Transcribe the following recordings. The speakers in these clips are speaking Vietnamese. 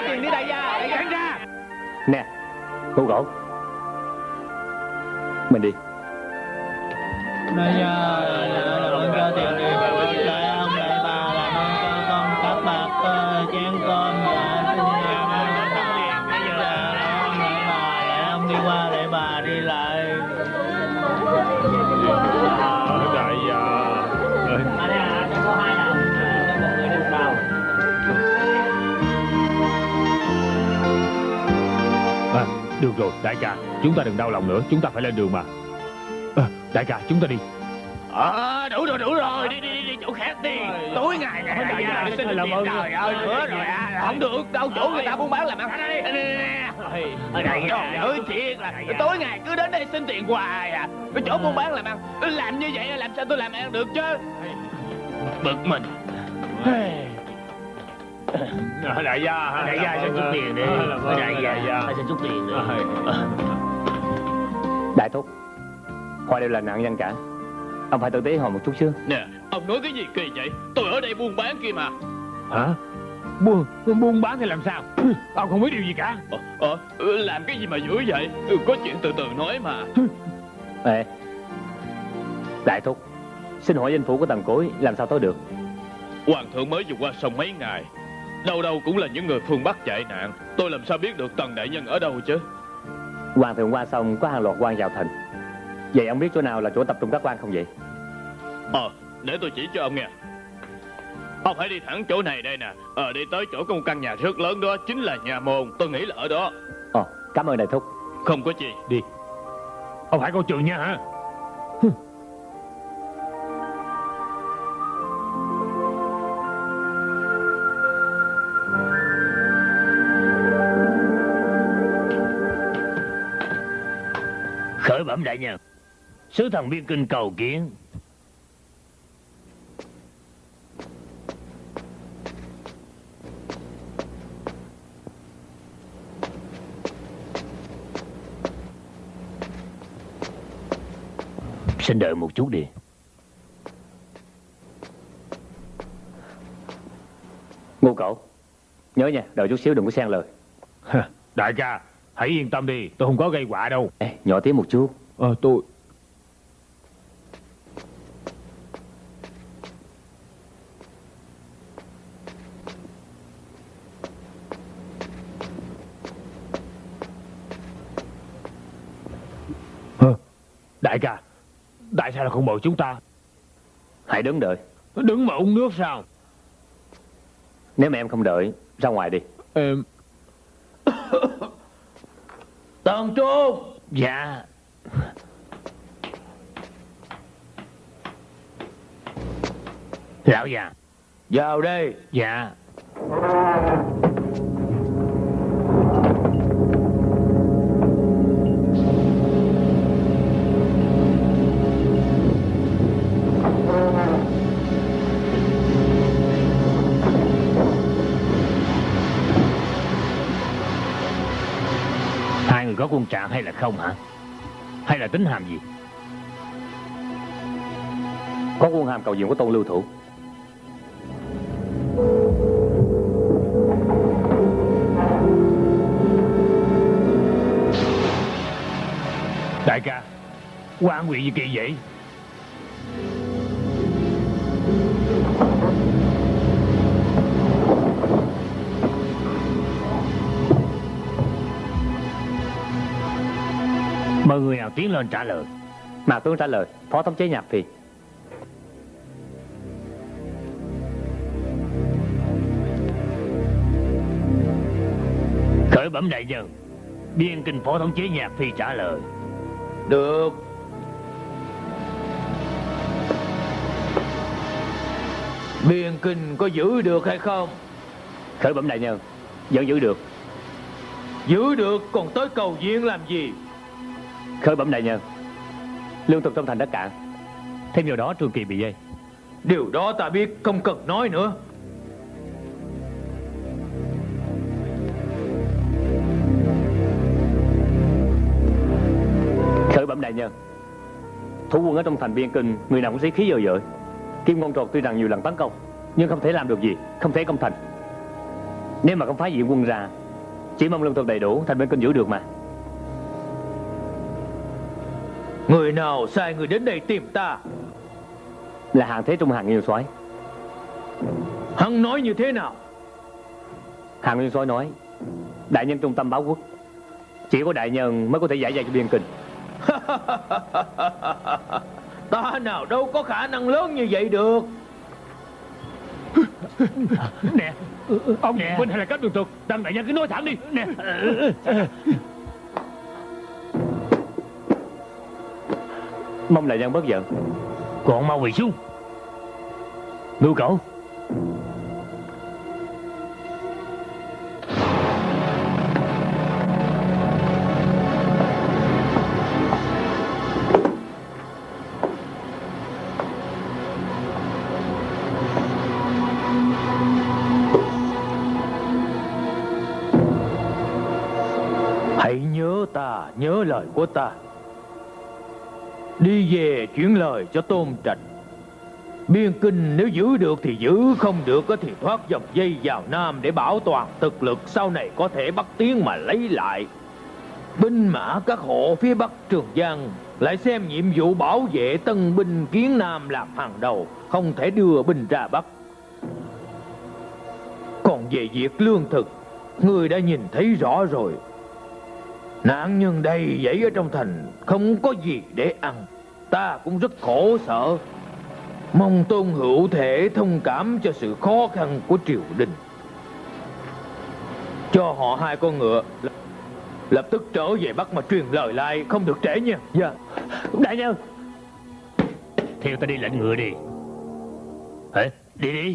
có tiền đi đại gia. Tránh ra. Nè Ngô Cổ, mình đi. Đại gia làm ơn cho tiền đi. Đại ông đại bà làm ơn cho con cắt bạc chén cơm và xin nhà con thắp tiền. Bây giờ đại ông đại bà, đại ông đi qua đại bà đi lại. Đại gia. Ở đây à, chỉ có 2 đồng, cho một người được đầu. Được rồi đại ca, chúng ta đừng đau lòng nữa, chúng ta phải lên đường mà. Đại ca, chúng ta đi. Đủ rồi, đi chỗ khác đi. Tối ngày này đại gia xin làm ơn. Trời ơi, nữa rồi à. Không được, đâu chỗ người ta buôn bán làm ăn. Đại gia ơi, thiệt là tối ngày cứ đến đây xin tiền hoài à. Cái chỗ buôn bán làm ăn, làm như vậy làm sao tôi làm ăn được chứ? Bực mình. Đại gia xin chút tiền đi. Đại gia xin chút tiền đi. Đại thúc, họ đều là nạn nhân cả, ông phải tử tế họ một chút chứ. Nè, ông nói cái gì kỳ vậy? Tôi ở đây buôn bán kia mà. Hả? Buôn bán thì làm sao? Ông không biết điều gì cả. Làm cái gì mà dữ vậy? Có chuyện từ từ nói mà. Ê, đại thúc, xin hỏi danh phủ của Tần Cối làm sao tới được? Hoàng thượng mới vừa qua sông mấy ngày, đâu đâu cũng là những người phương Bắc chạy nạn. Tôi làm sao biết được Tần đại nhân ở đâu chứ? Hoàng thượng qua sông có hàng loạt quan vào thành. Vậy ông biết chỗ nào là chỗ tập trung các quan không vậy? Để tôi chỉ cho ông nghe. Ông hãy đi thẳng chỗ này đây nè. Đi tới chỗ có một căn nhà rất lớn đó, chính là nhà môn. Tôi nghĩ là ở đó. Cảm ơn đại thúc. Không có gì. Đi. Ông phải coi chừng nha hả? Khởi bẩm đại nhân, sứ thần biên kinh cầu kiến. Xin đợi một chút đi. Ngô Cẩu, nhớ nha, đợi chút xíu đừng có xen lời. Đại ca, hãy yên tâm đi, tôi không có gây họa đâu. Ê, nhỏ tiếng một chút. Tôi... Đại ca, tại sao là không mời chúng ta? Hãy đứng đợi. Đứng mà uống nước sao? Nếu mà em không đợi, ra ngoài đi. Em... Tần Trung. Dạ. Lão già. Vào đây. Dạ. Hai người có quân trạng hay là không hả? Hay là tính hàm gì? Có quân hàm cầu viện của Tôn Lưu Thủ. Đại ca, quan nguyện gì kỳ vậy? Mời người nào tiến lên trả lời. Mạc tướng trả lời, phó thống chế Nhạc Phi. Khởi bẩm đại nhân, biên kinh phó thống chế Nhạc Phi trả lời. Được. Biên kinh có giữ được hay không? Khởi bẩm đại nhân, vẫn giữ được. Giữ được còn tới cầu viện làm gì? Khởi bẩm đại nhân, lương thực trong thành đã cạn. Thêm vào đó Trương Kỳ bị dây. Điều đó ta biết, không cần nói nữa. Khởi bẩm đại nhân, thủ quân ở trong thành Biên Kinh người nào cũng sĩ khí dời dợi. Kim Ngôn Trột tuy rằng nhiều lần tấn công nhưng không thể làm được gì, không thể công thành. Nếu mà không phái viện quân ra, chỉ mong lương thực đầy đủ, Thành Biên Kinh giữ được mà. Người nào sai người đến đây tìm ta? Là Hàng Thế Trung Hàng Nguyên Soái. Hắn nói như thế nào? Hàng Nguyên Soái nói đại nhân trung tâm báo quốc, chỉ có đại nhân mới có thể giải vây cho Biên Kinh. Ta nào đâu có khả năng lớn như vậy được. Nè, ông Huynh hay là các đường thuật, Tăng đại nhân cứ nói thẳng đi. Nè. Mong đại nhân bớt giận. Còn mau quỳ xuống. Ngưu Cẩu, Hãy nhớ ta, nhớ lời của ta. Đi về chuyển lời cho Tôn Trạch. Biên Kinh nếu giữ được thì giữ, không được thì thoát dòng dây vào Nam để bảo toàn thực lực, sau này có thể bắt tiến mà lấy lại. Binh mã các hộ phía Bắc Trường Giang lại xem nhiệm vụ bảo vệ tân binh Kiến Nam làm hàng đầu, không thể đưa binh ra Bắc. Còn về việc lương thực, ngươi đã nhìn thấy rõ rồi. Nạn nhân đầy dẫy ở trong thành, không có gì để ăn. Ta cũng rất khổ sở. Mong Tôn Hữu thể thông cảm cho sự khó khăn của triều đình. Cho họ 2 con ngựa, lập tức trở về Bắc mà truyền lời lại, không được trễ nha. Dạ. Đại nhân. theo ta đi lệnh ngựa đi. Hả? Đi đi.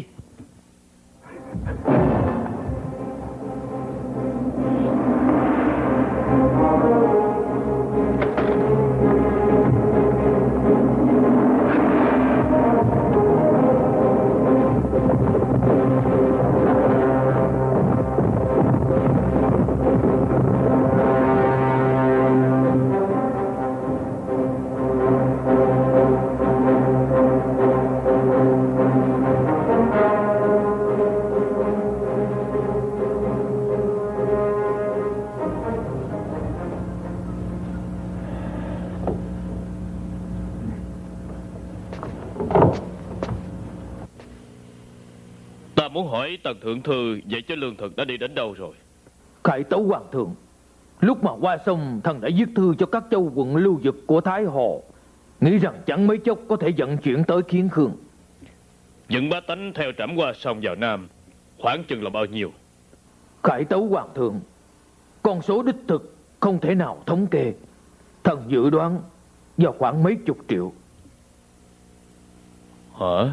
Muốn hỏi Tần Thượng Thư vậy cho lương thực đã đi đến đâu rồi? Khải tấu hoàng thượng, lúc mà qua sông thần đã viết thư cho các châu quận lưu vực của Thái Hồ, nghĩ rằng chẳng mấy chốc có thể vận chuyển tới Kiến Khương. Những bá tánh theo trẫm qua sông vào Nam khoảng chừng là bao nhiêu? Khải tấu hoàng thượng, con số đích thực không thể nào thống kê. Thần dự đoán vào khoảng mấy chục triệu. Hả?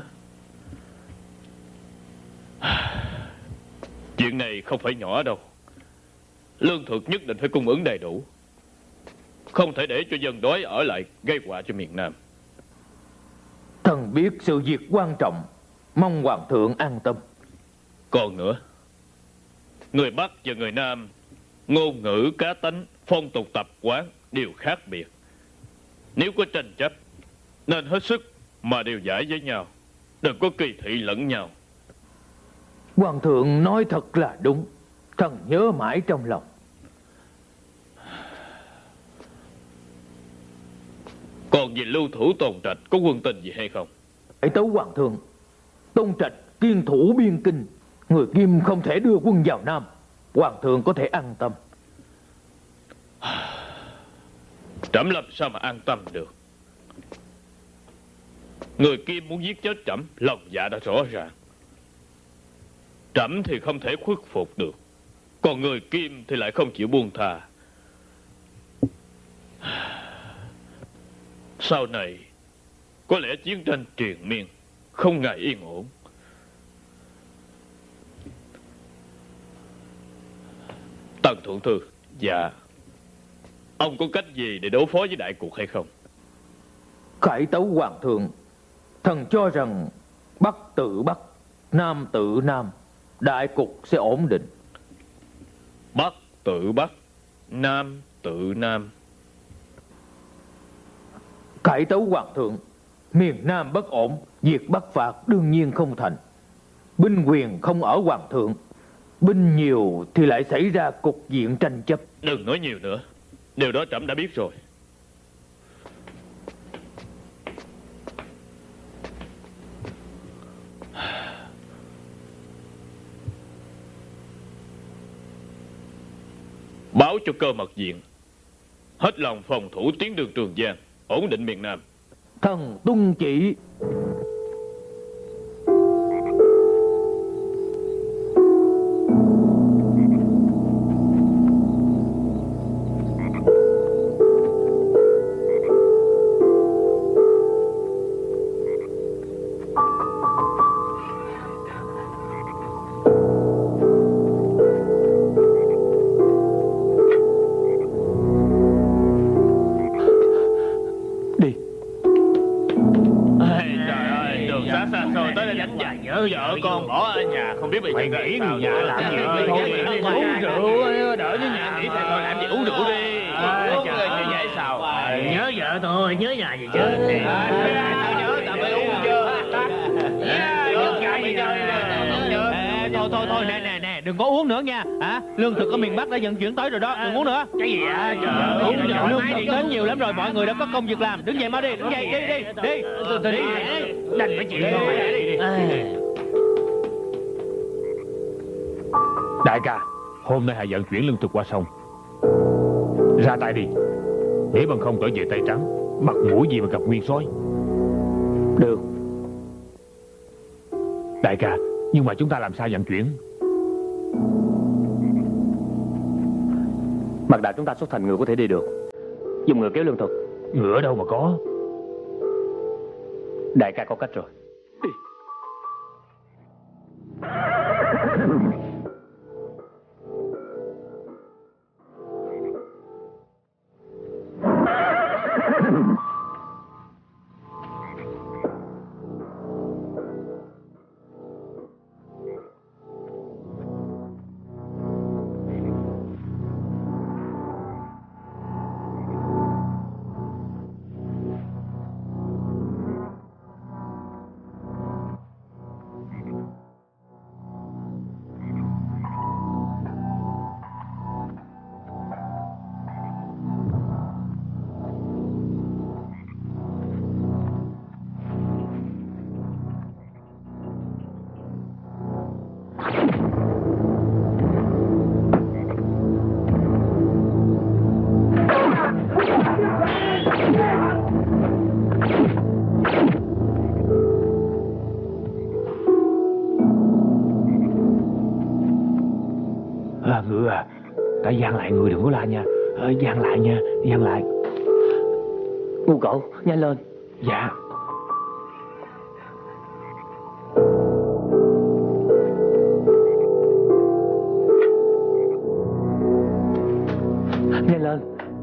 Chuyện này không phải nhỏ đâu. Lương thực nhất định phải cung ứng đầy đủ, không thể để cho dân đói ở lại gây họa cho miền Nam. Thần biết sự việc quan trọng, mong hoàng thượng an tâm. Còn nữa, người Bắc và người Nam ngôn ngữ, cá tánh, phong tục tập quán đều khác biệt. Nếu có tranh chấp nên hết sức mà điều giải với nhau, đừng có kỳ thị lẫn nhau. Hoàng thượng nói thật là đúng, thần nhớ mãi trong lòng. Còn về Lưu Thủ Tôn Trạch có quân tình gì hay không? Hãy tấu hoàng thượng, Tôn Trạch kiên thủ biên kinh, người Kim không thể đưa quân vào Nam. Hoàng thượng có thể an tâm. Trẫm làm sao mà an tâm được? Người Kim muốn giết chết trẫm, lòng dạ đã rõ ràng. Trẫm thì không thể khuất phục được, còn người Kim thì lại không chịu buông tha. Sau này có lẽ chiến tranh triền miên, không ngày yên ổn. Tần Thượng Thư. Dạ. Ông có cách gì để đối phó với đại cuộc hay không? Khải tấu hoàng thượng, thần cho rằng Bắc tự Bắc, Nam tự Nam, đại cục sẽ ổn định. Bắc tự Bắc, Nam tự Nam. Khải tấu hoàng thượng, miền Nam bất ổn, việc bắt phạt đương nhiên không thành. Binh quyền không ở hoàng thượng, Binh nhiều thì lại xảy ra cục diện tranh chấp. Đừng nói nhiều nữa. Điều đó trẫm đã biết rồi. Báo cho Cơ Mật Viện hết lòng phòng thủ tuyến đường Trường Giang, ổn định miền Nam. Thần tuân chỉ. Vợ con bỏ ở nhà không biết bây giờ mày nghĩ người nhà làm gì uống rượu đỡ với nhà nghỉ thôi, làm gì uống rượu đi. Như vậy sao? Nhớ vợ thôi, nhớ nhà gì chứ. Nhớ ta phải uống chưa? Thôi nè, đừng có uống nữa nha. Lương thực ở miền Bắc đã vận chuyển tới rồi đó, đừng uống nữa. Cái gì vậy? Uống lương thực đến nhiều lắm rồi, mọi người đã có công việc làm. Đứng dậy mau đi, đứng dậy, đi. Đành phải chịu thôi. Đại ca, hôm nay hãy vận chuyển lương thực qua sông. Ra tay đi, nếu bằng không trở về tay trắng, mặt mũi gì mà gặp nguyên soái. Được. Đại ca, nhưng mà chúng ta làm sao vận chuyển? Mặt đạo chúng ta xuất thành ngựa có thể đi được. Dùng ngựa kéo lương thực. Ngựa đâu mà có. Đại ca có cách rồi. Đi. Ngựa à, ta gian lại người, đừng có la nha. Gian lại nha, gian lại. Ngu cậu, nhanh lên. Dạ. Nhanh lên.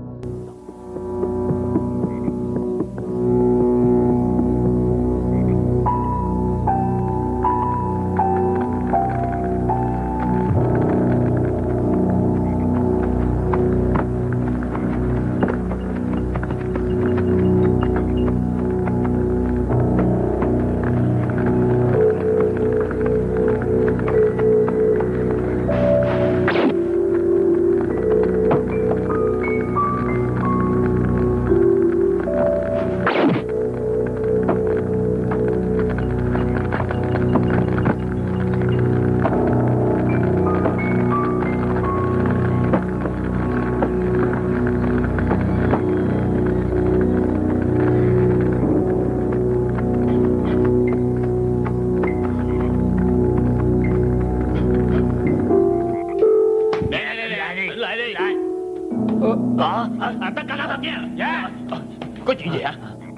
Tất cả các thật nha. Dạ. Có chuyện gì hả?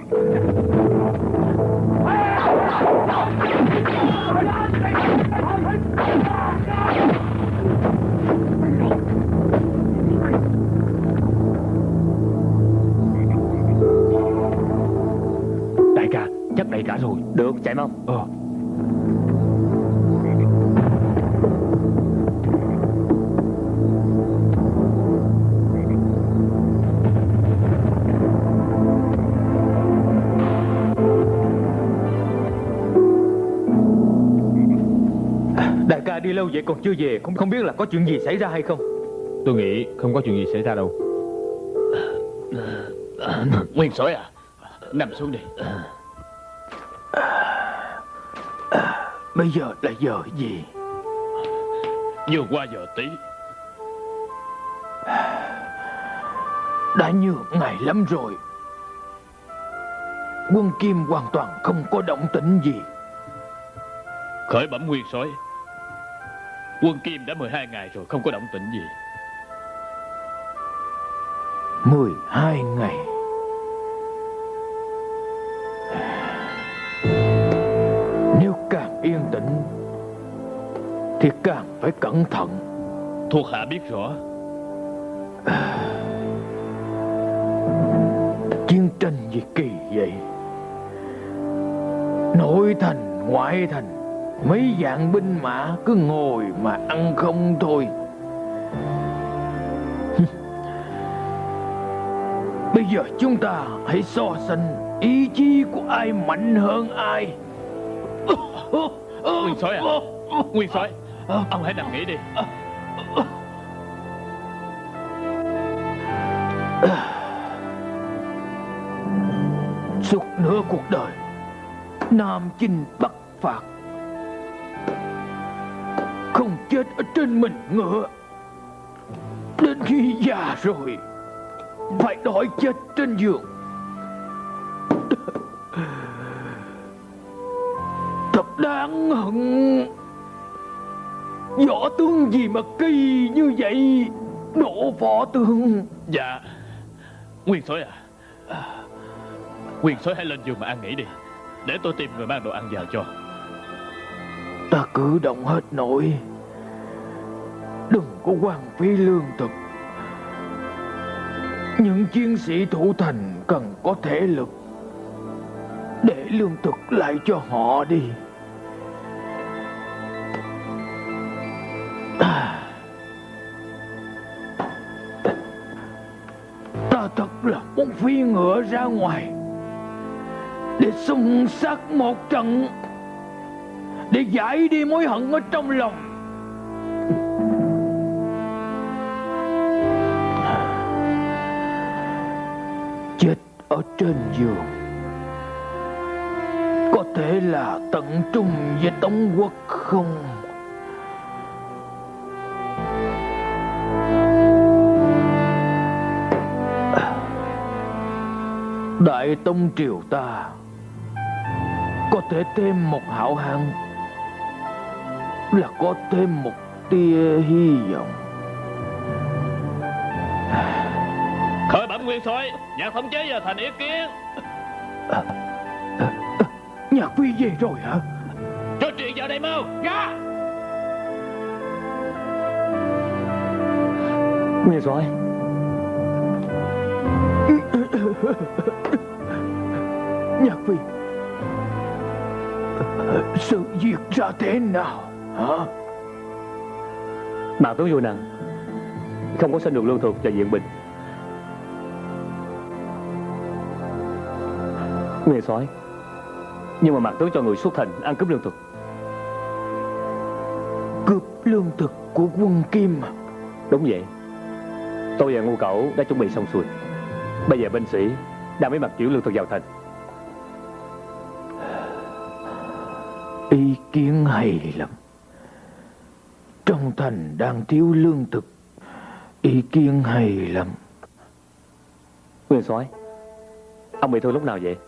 Đại ca, chắc đầy cả rồi. Được, chạy mau. Đại ca đi lâu vậy còn chưa về? Không biết là có chuyện gì xảy ra hay không? Tôi nghĩ không có chuyện gì xảy ra đâu. Nguyên soái à, nằm xuống đi. Bây giờ là giờ gì? Vừa qua giờ tí. Đã nhiều ngày lắm rồi. Quân Kim hoàn toàn không có động tĩnh gì. Khởi bẩm nguyên soái, quân Kim đã 12 ngày rồi, không có động tĩnh gì. 12 ngày. Nếu càng yên tĩnh thì càng phải cẩn thận. Thuộc hạ biết rõ. Chiến tranh gì kỳ vậy? Nội thành, ngoại thành, mấy vạn binh mã cứ ngồi mà ăn không thôi. Bây giờ chúng ta hãy so sánh ý chí của ai mạnh hơn ai. Nguyên soái à, nguyên soái, ông hãy nằm nghỉ đi. Suốt nửa cuộc đời Nam chinh Bắc phạt, không chết ở trên mình ngựa. Đến khi già rồi phải đói chết trên giường. Thật đáng hận. Võ tướng gì mà kỳ như vậy, Đỗ võ tướng. Dạ, nguyên soái à, nguyên soái hãy lên giường mà ăn nghỉ đi, để tôi tìm người mang đồ ăn vào cho. Ta cử động hết nổi, đừng có hoang phí lương thực. Những chiến sĩ thủ thành cần có thể lực, để lương thực lại cho họ đi. Ta thật là muốn phi ngựa ra ngoài để xung sát một trận, để giải đi mối hận ở trong lòng. Chết ở trên giường có thể là tận trung với Tống Quốc không? Đại Tông triều ta có thể thêm một hảo hán, là có thêm một tia hy vọng. Khởi bẩm nguyên soái, Nhạc thống chế giờ thành ý kiến. Nhạc Phi về rồi hả? Cho chuyện vào đây mau. Ra. Nguyên soái. Nhạc Phi, sự việc ra thế nào hả? Mạng tướng vô năng, không có xin được lương thực và viện binh. Nguyên soái, nhưng mà Mạc tướng cho người xuất thành ăn cướp lương thực. Cướp lương thực của quân Kim à? Đúng vậy. Tôi và Ngu Cẩu đã chuẩn bị xong xuôi. Bây giờ binh sĩ đang mới mặc chuyển lương thực vào thành. Ý kiến hay lắm. Trong thành đang thiếu lương thực. Ý kiến hay lắm. Nguyên soái, ông bị thương lúc nào vậy?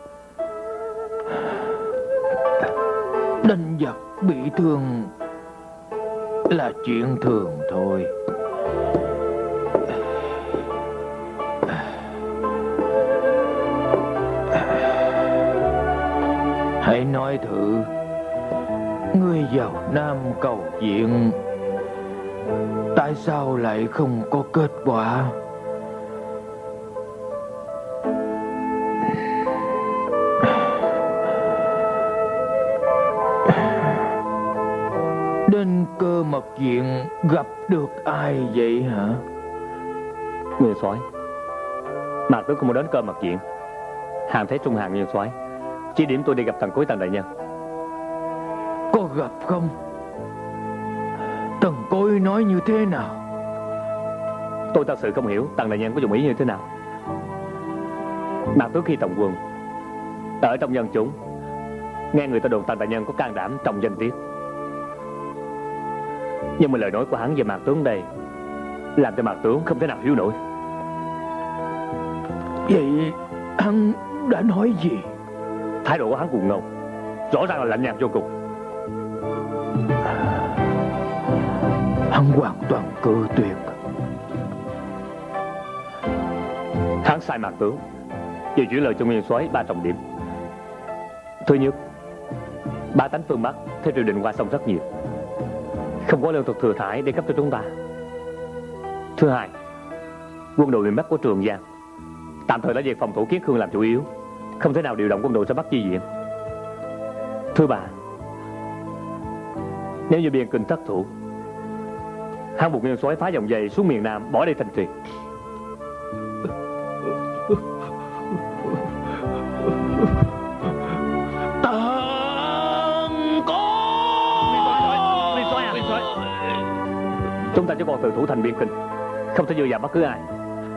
Đánh giặc bị thương là chuyện thường thôi. Hãy nói thử, ngươi vào Nam cầu viện, tại sao lại không có kết quả? Đến Cơ Mật Viện gặp được ai vậy hả? Nguyên soái, Mạc tướng không muốn đến Cơ Mật Viện. Hàm Thế Trung Hạng Nguyên soái chỉ điểm tôi đi gặp thằng Cối Tần đại nhân. Có gặp không? Cối nói như thế nào? Tôi thật sự không hiểu Tần đại nhân có dụng ý như thế nào. Mạc Tướng khi tổng quân ở trong dân chúng, nghe người ta đồn Tần đại nhân có can đảm trong danh tiết, nhưng mà lời nói của hắn về Mạc Tướng đây làm cho Mạc Tướng không thể nào hiểu nổi. Vậy hắn đã nói gì? Thái độ của hắn cuồng ngầu, rõ ràng là lạnh nhạt vô cùng. Hắn hoàn toàn cự tuyệt. Hắn sai Mạc Tướng về chuyển lời cho nguyên soái 3 trọng điểm. Thứ nhất, bá tánh phương Bắc theo triều đình qua sông rất nhiều, không có lương thực thừa thãi để cấp cho chúng ta. Thứ hai, quân đội miền Bắc của Trường Giang tạm thời đã về phòng thủ Kiến Khương làm chủ yếu, không thể nào điều động quân đội ra Bắc chi viện. Thứ ba, nếu như Biên Kinh thất thủ, hắn buộc nguyên soái phá vòng vây xuống miền Nam, bỏ đi thành trì. Chúng ta chỉ còn tự thủ thành Biên Kinh, không thể dựa vào bất cứ ai.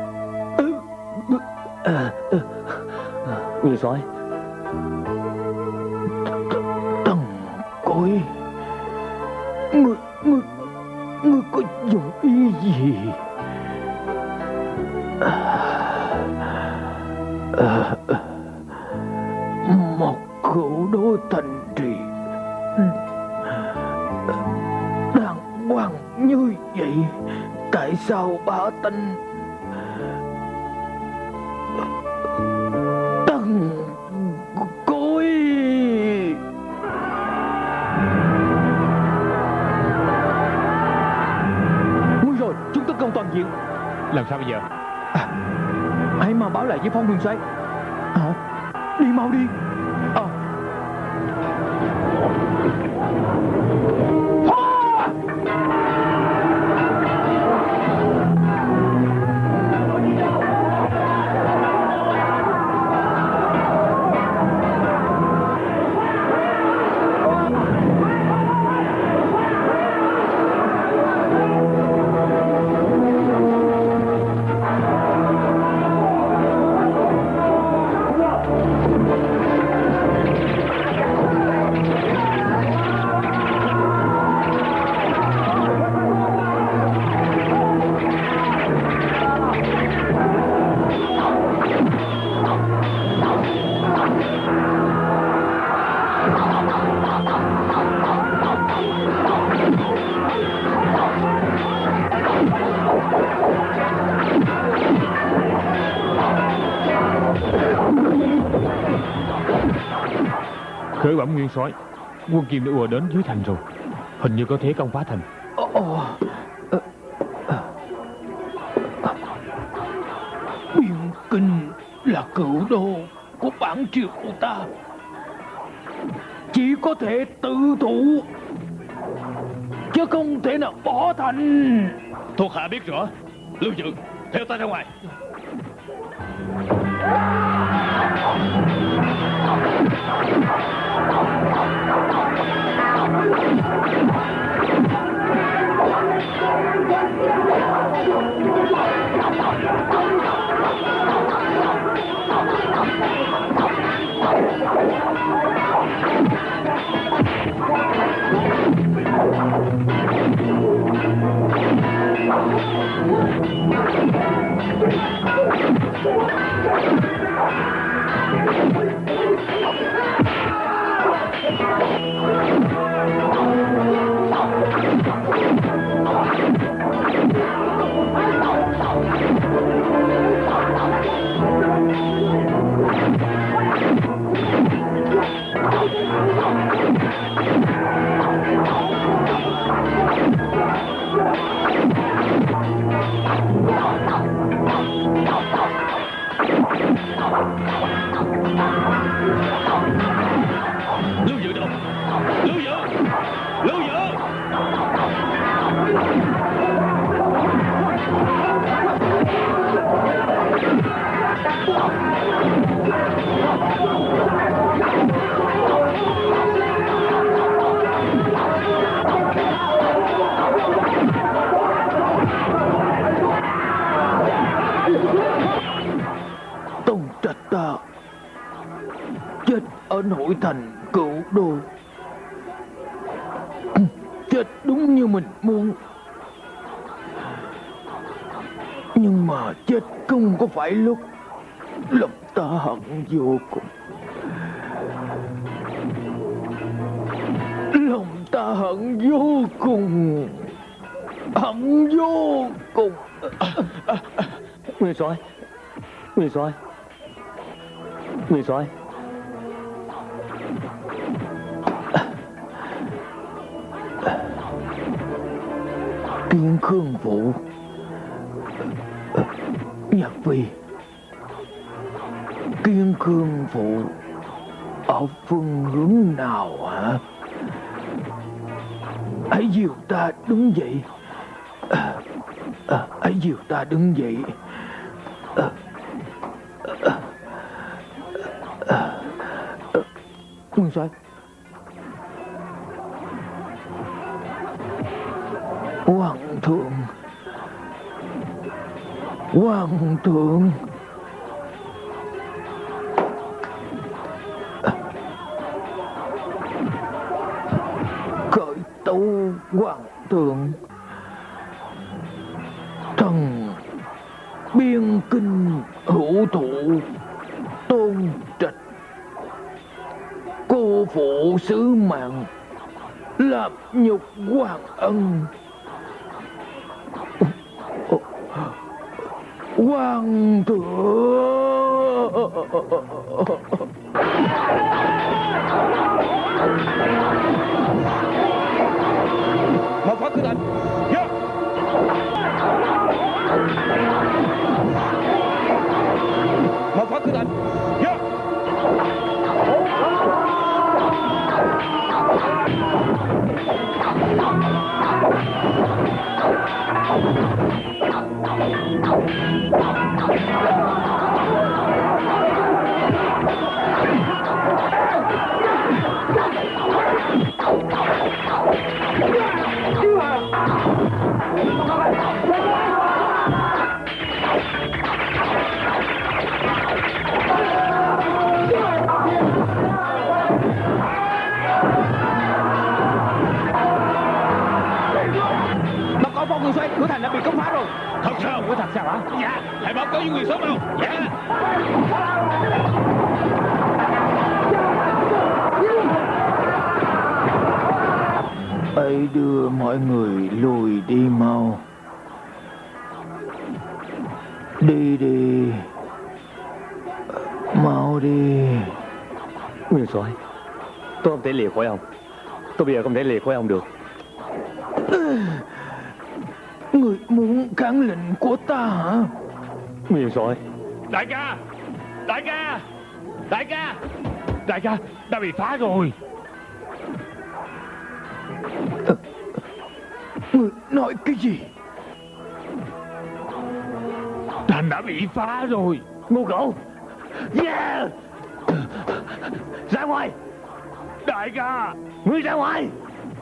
Nguyên soái, Tần Cối, ngươi có dụng ý gì? Một cửu đô thành trì đàng hoàng như vậy, tại sao bá tánh Tần Cối? Nguy rồi, chúng tấn công toàn diện. Làm sao bây giờ? Hãy mau báo lại với Phong nguyên soái. Đi mau đi. Khởi bẩm nguyên soái, quân Kim đã ùa đến dưới thành rồi, hình như có thế công phá thành. Biên Kinh là cửu đô của bản triều của ta, chỉ có thể tự thủ, chứ không thể nào bỏ thành. Thuộc hạ biết rõ. Lưu Dự, theo ta ra ngoài. ta chết ở nội thành Cựu Đô. Chết đúng như mình muốn. Nhưng mà chết không có phải lúc lòng ta hận vô cùng. Lòng ta hận vô cùng. Hận vô cùng. Nguyên soái, Nguyên soái, Nguyên soái. Kiên Khương Phụ, Nhạc Phi. Kiên Khương Phụ ở phương hướng nào hả? Hãy dìu ta đứng dậy. Hãy dìu ta đứng dậy. Nguyên soái. Hoàng thượng. Hoàng thượng. Khởi tấu hoàng thượng. Thần biên kinh hữu thụ Tôn Trạch cô phụ sứ mạng, làm nhục hoàng ân. Hoàng thượng. Một phát cứ định. Dạ. Một phát cứ định. Dạ. Báo cáo Phong Nguyên soái, cửa thành đã bị công phá rồi. Thật sao? Ủa, thật sao hả? Dạ. Hãy báo cáo với Nguyên soái mau. Dạ. Hãy đưa mọi người lùi đi mau. Đi đi. Mau đi. Nguyên soái, tôi không thể lìa khỏi ông. Tôi bây giờ không thể lìa khỏi ông được. Người muốn kháng lệnh của ta hả? Nguyên soái. Đại ca, đại ca, đại ca, đại ca, đã bị phá rồi. Người nói cái gì? Thành đã bị phá rồi. Ngu cậu. Yeah. Ra ngoài. Đại ca, Ngươi ra ngoài.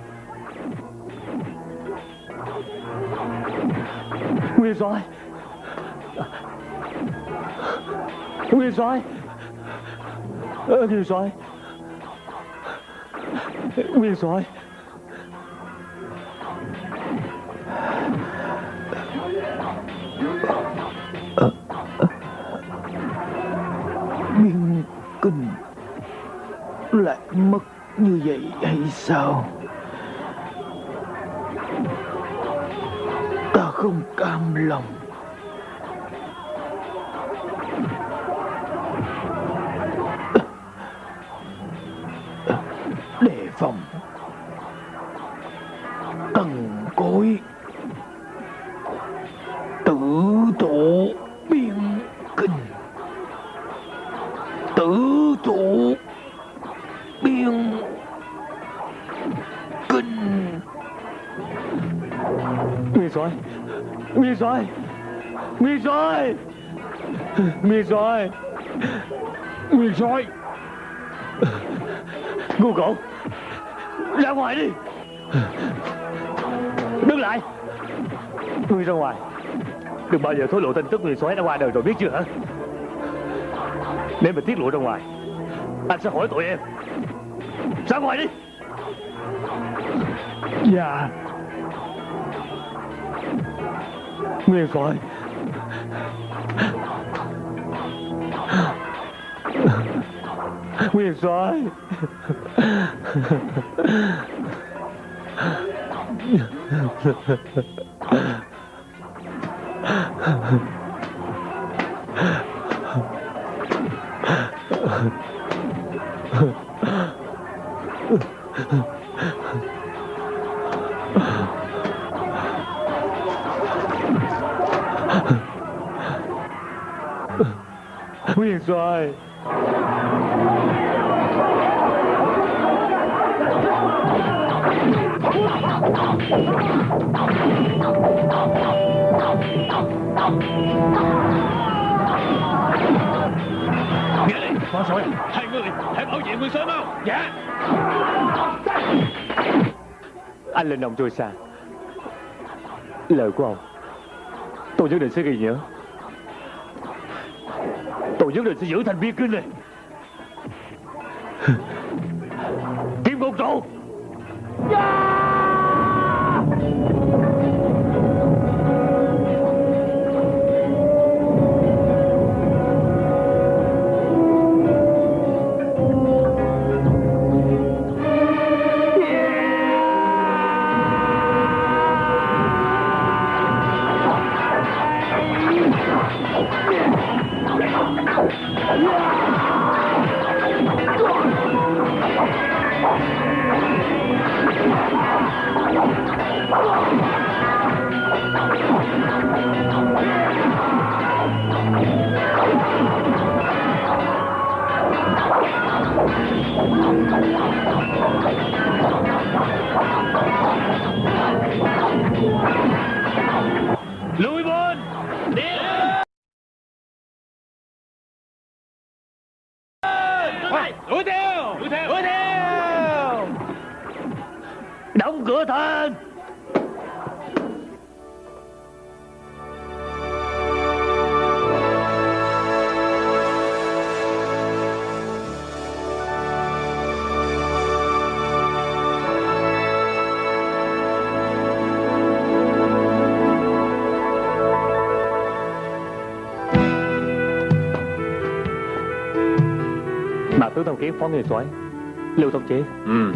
Nguyên soái. Nguyên soái. Nguyên soái. Nguyên soái. Biên kinh lại mất như vậy hay sao? Ta không cam lòng. Đề phòng tầng cối tử thủ biên kinh. Tử thủ biên kinh. Nguyên soái. Nguyên soái. Nguyên soái. Nguyên soái. Nguyên soái. Ngu cậu. Ra ngoài đi. Đứng lại. Ngươi ra ngoài. Đừng bao giờ thổ lộ tin tức Nguyên soái đã qua đời rồi, biết chưa hả? Nếu mà tiết lộ ra ngoài, anh sẽ hỏi tụi em. Ra ngoài đi. Dạ. Nguyên soái. Nguyên soái. Nguyên soái. Nghe đây, Phó soái, hai người hãy bảo vệ Nguyên soái mau. dạ. Anh lên ông trôi xa. Lời của ông tôi nhất định sẽ ghi nhớ. Tôi nhất định sẽ giữ thành viên kinh này. Kiếm ngôn trụ. Lùi bên. Đi. Đuổi theo. Đuổi theo. Đuổi theo. Đóng cửa thành. Mạc Tướng Thông Kiến phó nguyên soái, Lưu thống chế.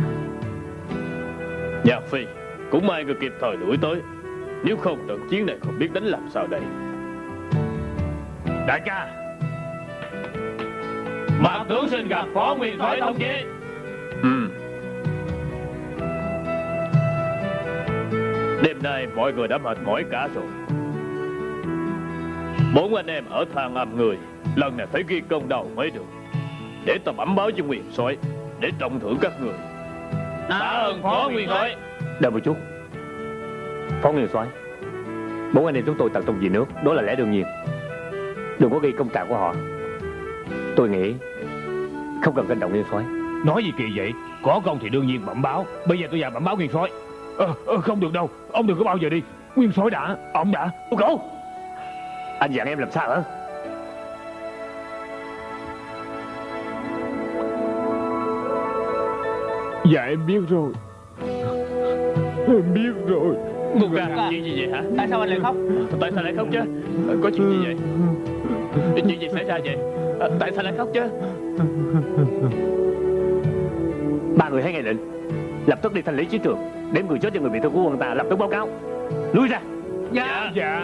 Nhạc Phi, cũng may người kịp thời đuổi tới. Nếu không trận chiến này không biết đánh làm sao đây. Đại ca. Mạc tướng xin gặp phó nguyên soái thống chế. Đêm nay mọi người đã mệt mỏi cả rồi. 4 anh em ở thang âm người, lần này phải ghi công đầu mới được. Để ta bẩm báo cho nguyên soái, để trọng thưởng các người. Tạ ơn phó nguyên soái. Đợi một chút. Phó nguyên soái, 4 anh em chúng tôi tận trung vì nước, đó là lẽ đương nhiên. Đừng có ghi công trạng của họ. Tôi nghĩ không cần kinh động nguyên soái. Nói gì kỳ vậy? Có công thì đương nhiên bẩm báo. Bây giờ tôi vào bẩm báo nguyên soái. Không được đâu. Ông đừng có bao giờ đi. Nguyên soái đã. Ông đã. Cô cậu, anh dặn em làm sao hả? Dạ em biết rồi. Em biết rồi. Ngô ca, chuyện gì vậy hả? Tại sao anh lại khóc? Tại sao lại khóc chứ? Có chuyện gì vậy? Chuyện gì xảy ra vậy? Tại sao lại khóc chứ? 3 người hãy nghe lệnh, lập tức đi thanh lý chiến trường, đem người chết và người bị thương của quân ta lập tức báo cáo. Lui ra. Dạ. Dạ.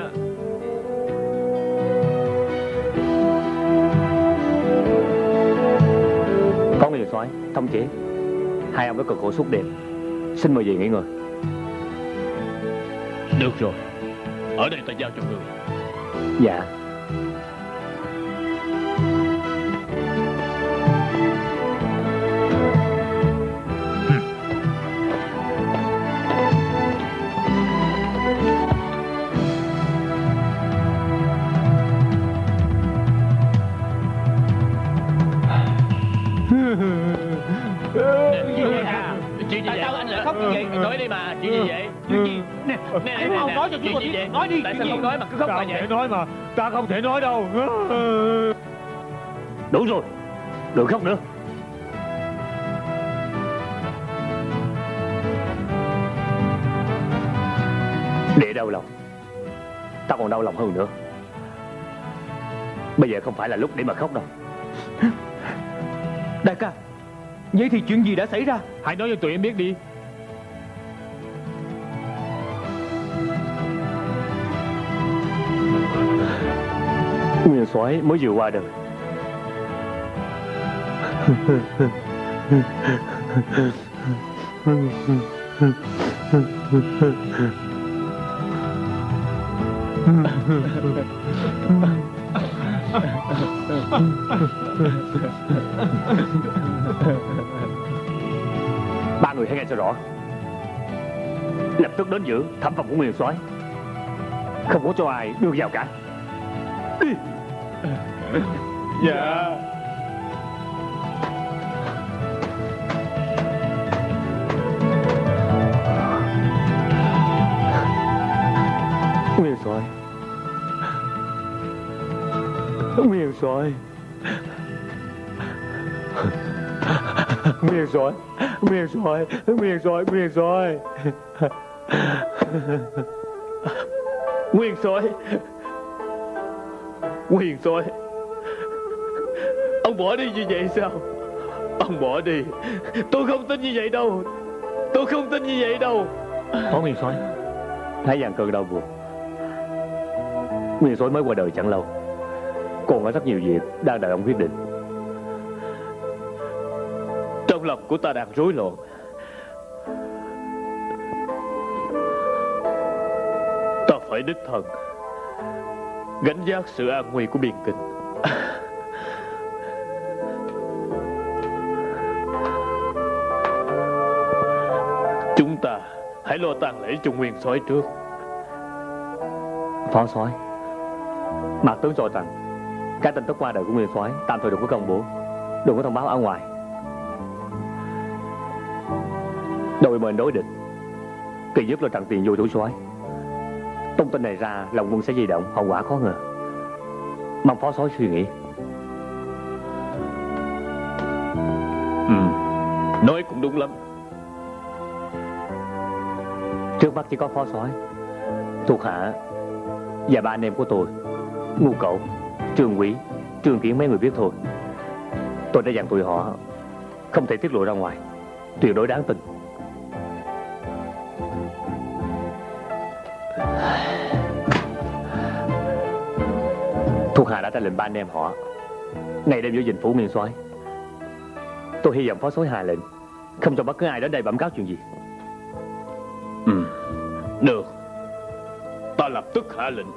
Có nguyên soái, thống chế, hai ông đã cực khổ suốt đêm, xin mời về nghỉ ngơi. Được rồi, ở đây ta giao cho người. Dạ. Chuyện gì vậy? Tại sao anh lại khóc như vậy? Nói đi mà, chuyện gì vậy? Chuyện gì? Nè, Nè, mau nói cho chúng tôi biết. Nói đi. Tại sao không nói mà cứ khóc Ta mà không thể vậy? nói mà. Ta không thể nói đâu. Đủ rồi, đừng khóc nữa. Để đau lòng, ta còn đau lòng hơn nữa. Bây giờ không phải là lúc để mà khóc đâu. Đại ca, vậy thì chuyện gì đã xảy ra? Hãy nói cho tụi em biết đi. Nguyên Soái mới vừa qua đời. Ba người hãy nghe cho rõ, lập tức đến giữ thẩm phòng của Nguyên Soái, không có cho ai đưa vào cả. Đi. Dạ. Nguyên Soái, Nguyên Soái, Nguyên Soái, Nguyên Soái, Nguyên Soái, Nguyên Soái, Nguyên Soái, Nguyên Soái, ông bỏ đi như vậy sao? Ông bỏ đi. Tôi không tin như vậy đâu. Tôi không tin như vậy đâu. Phó Nguyên Soái, Thái Giang cơn đau buồn. Nguyên Soái mới qua đời chẳng lâu, còn có rất nhiều việc đang đợi ông quyết định. Trong lòng của ta đang rối loạn. Ta phải đích thân gánh vác sự an nguy của Biên Kinh. Chúng ta hãy lo tang lễ cho Nguyên Soái trước. Phó Soái, Mạc tướng cho rằng cái tin tức qua đời của Nguyên Soái tạm thời đừng có công bố, đừng có thông báo ở ngoài. Đội mệnh đối địch, kỳ nhất là trận tiền vô thủ soái. Tung tin này ra, lòng quân sẽ di động, hậu quả khó ngờ. Mong Phó Soái suy nghĩ. Nói cũng đúng lắm. Trước mắt chỉ có Phó Soái, thuộc hạ và ba anh em của tôi, Ngu Cậu, Trương Quý, Trương Kiến mấy người biết thôi. Tôi đã dặn tụi họ không thể tiết lộ ra ngoài, tuyệt đối đáng tin. Thuộc hạ đã ra lệnh ba anh em họ ngày đêm giữ gìn phủ Nguyên Soái. Tôi hy vọng Phó Soái hạ lệnh không cho bất cứ ai đến đây bẩm cáo chuyện gì. Được, ta lập tức hạ lệnh.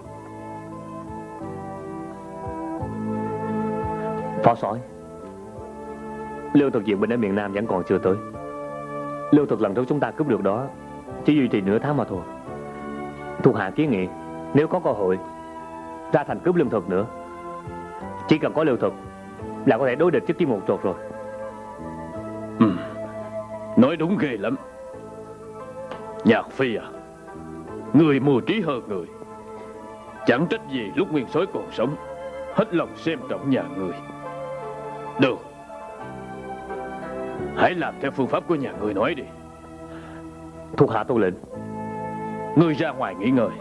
Phó Soái, lương thực viện binh ở miền Nam vẫn còn chưa tới. Lương thực lần trước chúng ta cướp được đó chỉ duy trì nửa tháng mà thôi. Thuộc hạ kiến nghị nếu có cơ hội ra thành cướp lương thực nữa. Chỉ cần có lương thực là có thể đối địch với Kim Một Trột rồi. Nói đúng ghê lắm. Nhạc Phi à, người mưu trí hơn người. Chẳng trách gì lúc Nguyên Soái còn sống hết lòng xem trọng nhà người. Được, hãy làm theo phương pháp của nhà người nói đi. Thuộc hạ tuân lệnh. Ngươi ra ngoài nghỉ ngơi.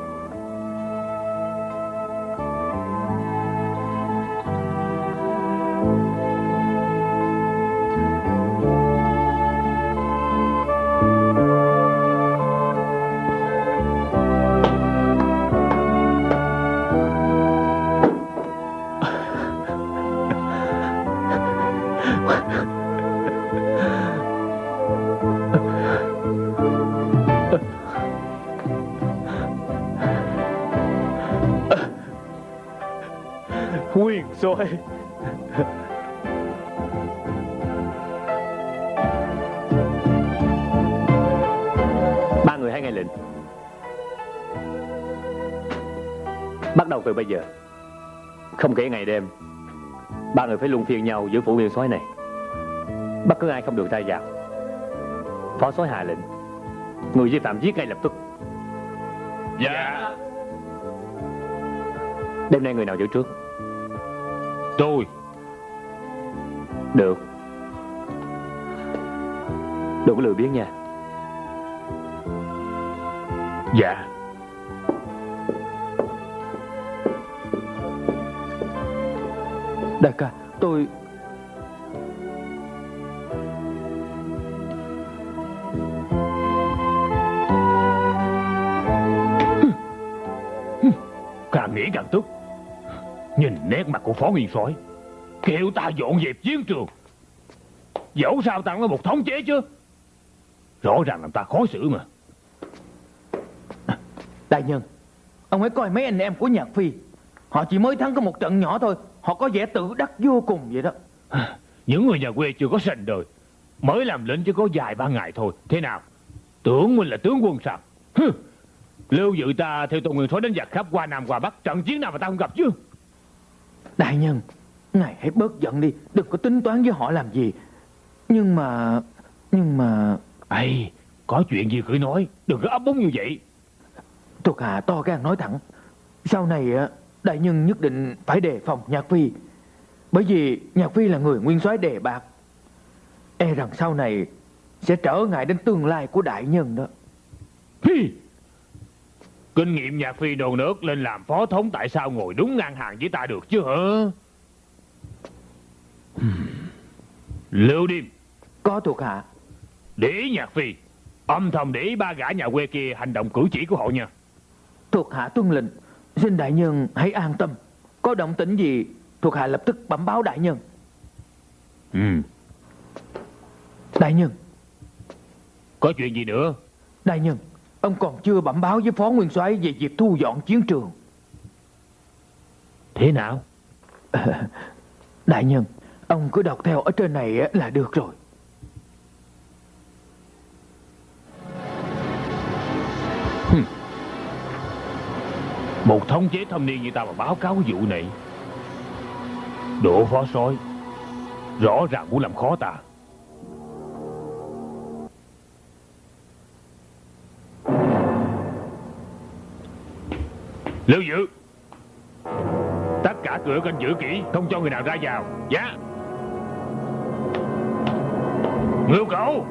Nguyên Soái, ba người hãy nghe lệnh. Bắt đầu từ bây giờ, không kể ngày đêm, ba người phải luân phiên nhau giữ phủ Nguyên Soái này. Bất cứ ai không được ra vào. Phó Soái hạ lệnh, người vi phạm giết ngay lập tức. dạ. Đêm nay người nào giữ trước? Tôi. Được. Đừng có lười biếng nha. Dạ. Đại ca, tôi... Càng nghĩ càng tức. Nhìn nét mặt của Phó Nguyên Soái, kêu ta dọn dẹp chiến trường. Dẫu sao ta cũng là một thống chế chứ. Rõ ràng làm ta khó xử mà. Đại nhân, ông hãy coi mấy anh em của Nhạc Phi. Họ chỉ mới thắng có một trận nhỏ thôi, họ có vẻ tự đắc vô cùng vậy đó. Những người nhà quê chưa có sành đời, mới làm lính chỉ có vài ba ngày thôi. Thế nào, tưởng mình là tướng quân sao? Lưu Dự ta theo Tôn Nguyên Soái đánh giặc khắp qua Nam qua Bắc, trận chiến nào mà ta không gặp chứ. Đại nhân, ngài hãy bớt giận đi, đừng có tính toán với họ làm gì. Nhưng mà... Ây, có chuyện gì cứ nói, đừng có ấp úng như vậy. Thuộc hạ to gan nói thẳng, sau này đại nhân nhất định phải đề phòng Nhạc Phi. Bởi vì Nhạc Phi là người nguyên soái đề bạt, e rằng sau này sẽ trở ngại đến tương lai của đại nhân đó. Hi! Kinh nghiệm Nhạc Phi đồn nước lên làm phó thống, tại sao ngồi đúng ngang hàng với ta được chứ hả? Lưu Điềm, Có thuộc hạ. để ý Nhạc Phi, âm thầm để ý ba gã nhà quê kia hành động cử chỉ của họ nha. Thuộc hạ tuân lệnh. Xin đại nhân hãy an tâm, có động tĩnh gì thuộc hạ lập tức bẩm báo đại nhân. Đại nhân. Có chuyện gì nữa? Đại nhân, ông còn chưa bẩm báo với Phó Nguyên Soái về việc thu dọn chiến trường. Thế nào? Đại nhân, ông cứ đọc theo ở trên này là được rồi. Một thống chế thâm niên như ta mà báo cáo vụ này, Đỗ phó soái rõ ràng muốn làm khó ta. Lưu Dự, tất cả cửa canh giữ kỹ, không cho người nào ra vào. Dạ. Ngưu Cẩu,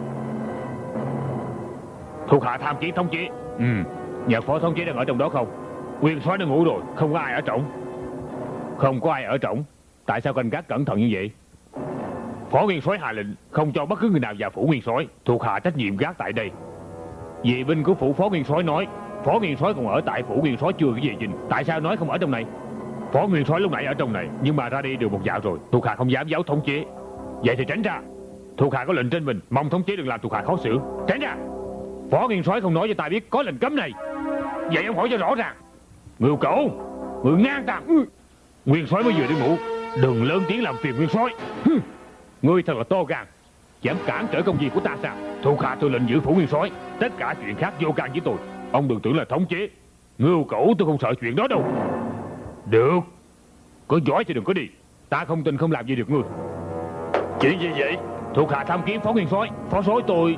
thuộc hạ tham kiến thống chế. Nhà phó thống chế đang ở trong đó không? Nguyên soái đã ngủ rồi, không có ai ở trỏng. Không có ai ở trỏng, tại sao canh gác cẩn thận như vậy? Phó Nguyên soái hạ lệnh không cho bất cứ người nào vào phủ Nguyên soái, thuộc hạ trách nhiệm gác tại đây. Vệ binh của phủ Phó Nguyên soái nói Phó Nguyên soái còn ở tại phủ Nguyên soái chưa cái gì dinh, tại sao nói không ở trong này? Phó Nguyên soái lúc nãy ở trong này, nhưng mà ra đi được một dạo rồi, thuộc hạ không dám giấu thống chế. Vậy thì tránh ra. Thuộc hạ có lệnh trên mình, mong thống chế đừng làm thuộc hạ khó xử. Tránh ra. Phó Nguyên soái không nói cho ta biết có lệnh cấm này. Vậy ông hỏi cho rõ ràng. Ngưu Cẩu, người ngang tàn. Nguyên soái mới vừa đi ngủ, đừng lớn tiếng làm phiền Nguyên soái. Ngươi thật là to gan, dám cản trở công việc của ta sao? Thuộc hạ tôi lệnh giữ phủ Nguyên soái, tất cả chuyện khác vô can với tôi. Ông đừng tưởng là thống chế. Ngưu Cẩu tôi không sợ chuyện đó đâu. Được, có giỏi thì đừng có đi, ta không tin không làm gì được ngươi. Chuyện gì vậy? Thuộc hạ tham kiến Phó Nguyên soái. Phó soái tôi...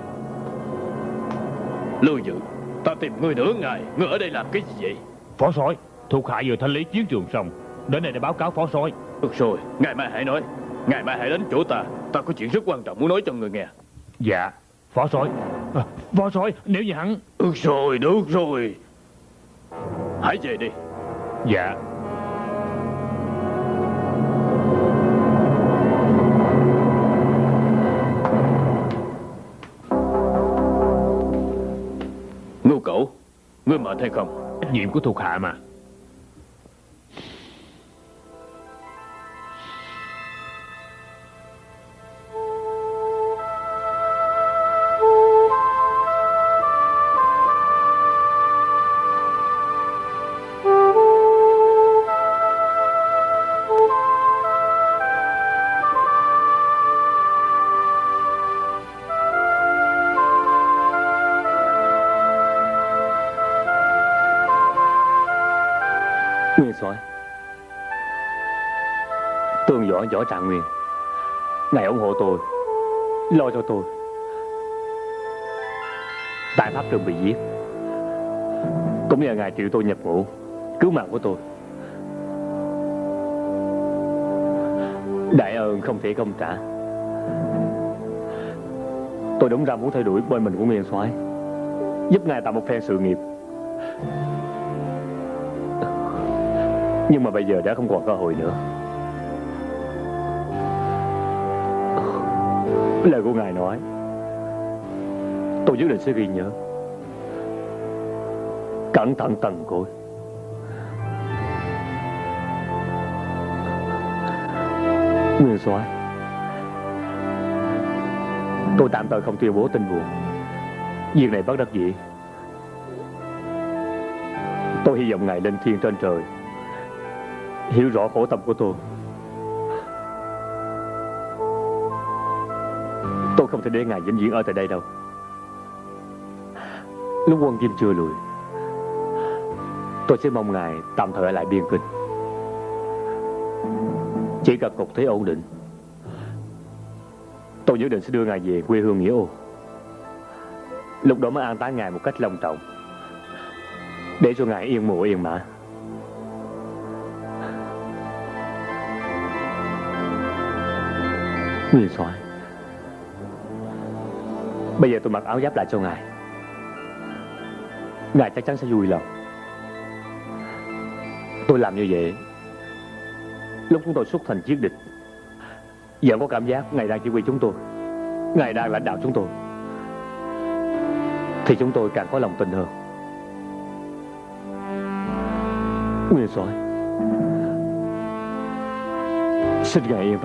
Lưu Dự, ta tìm ngươi nửa ngày, ngươi ở đây làm cái gì vậy? Phó soái, thuộc hạ vừa thanh lý chiến trường xong, đến đây để báo cáo phó soái. Được rồi, ngày mai hãy nói. Ngày mai hãy đến chỗ ta, ta có chuyện rất quan trọng muốn nói cho người nghe. Dạ, phó soái. Phó soái, nếu như hắn... Được rồi. Hãy về đi. Dạ. Ngưu Cẩu, ngươi mệt hay không? Trách nhiệm của thuộc hạ mà. Nguyên soái, Tương Võ Trạng Nguyên, ngài ủng hộ tôi, lo cho tôi. Tại Pháp Trường bị giết, cũng nhờ ngài triệu tôi nhập ngũ, cứu mạng của tôi. Đại ơn không thể không trả. Tôi đúng ra muốn theo đuổi bên mình của Nguyên Soái, giúp ngài tạo một phen sự nghiệp. Nhưng mà bây giờ đã không còn cơ hội nữa. Lời của ngài nói, tôi nhất định sẽ ghi nhớ. Cẩn thận Tần Cối. Nguyên Soái, tôi tạm thời không tuyên bố tin buồn. Việc này bất đắc dĩ. Tôi hy vọng ngài lên thiên trên trời hiểu rõ khổ tâm của tôi. Tôi không thể để ngài vĩnh viễn ở tại đây đâu. Lúc quân Kim chưa lùi, tôi sẽ mong ngài tạm thời ở lại Biên Kinh. Chỉ cần cục thế ổn định, tôi nhất định sẽ đưa ngài về quê hương Nghĩa Ô. Lúc đó mới an táng ngài một cách long trọng, để cho ngài yên mộ yên mã. Nguyên Soái, bây giờ tôi mặc áo giáp lại cho ngài. Ngài chắc chắn sẽ vui lòng. Tôi làm như vậy, lúc chúng tôi xuất thành chiến địch, vẫn có cảm giác ngài đang chỉ huy chúng tôi, ngài đang lãnh đạo chúng tôi, thì chúng tôi càng có lòng tin hơn. Nguyên Soái, xin ngài yên tâm.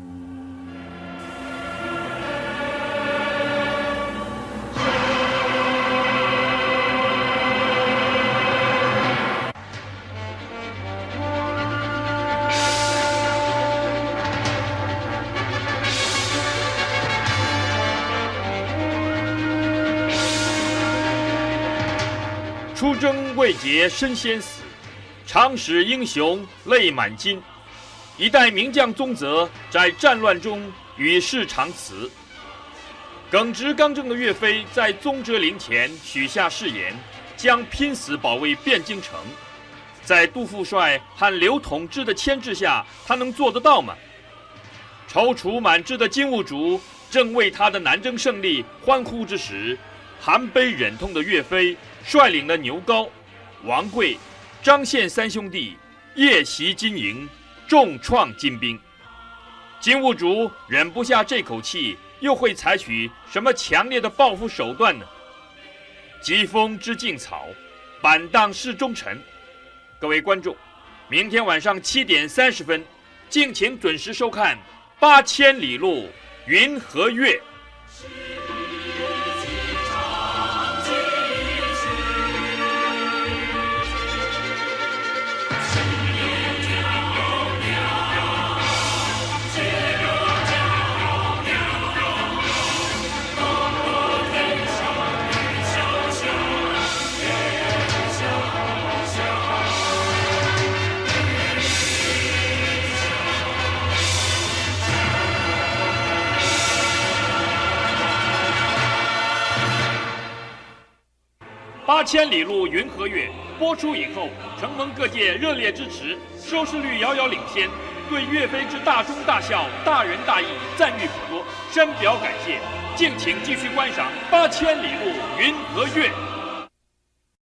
出征未捷身先死，常使英雄泪满襟。一代名将宗泽在战乱中与世长辞。耿直刚正的岳飞在宗哲陵前许下誓言，将拼死保卫汴京城。在杜副帅和刘统之的牵制下，他能做得到吗？踌躇满志的金兀术正为他的南征胜利欢呼之时，含悲忍痛的岳飞率领了牛皋、王贵、张宪三兄弟夜袭金营，重创金兵。金兀术忍不下这口气，又会采取什么强烈的报复手段呢？疾风知劲草，板荡是忠臣。各位观众，明天晚上7点30分，敬请准时收看《8000里路云和月》。8000里路云和月播出以后，承蒙各界热烈支持，收视率遥遥领先，对岳飞之大忠大孝、大仁大义赞誉颇多，深表感谢。敬请继续观赏《8000里路云和月》。